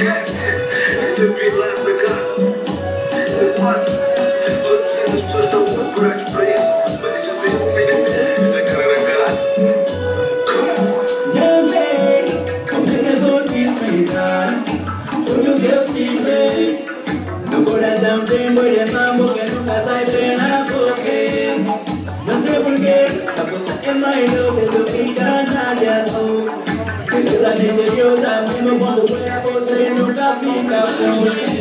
Dios a mí me pongo fuera, você nunca fica.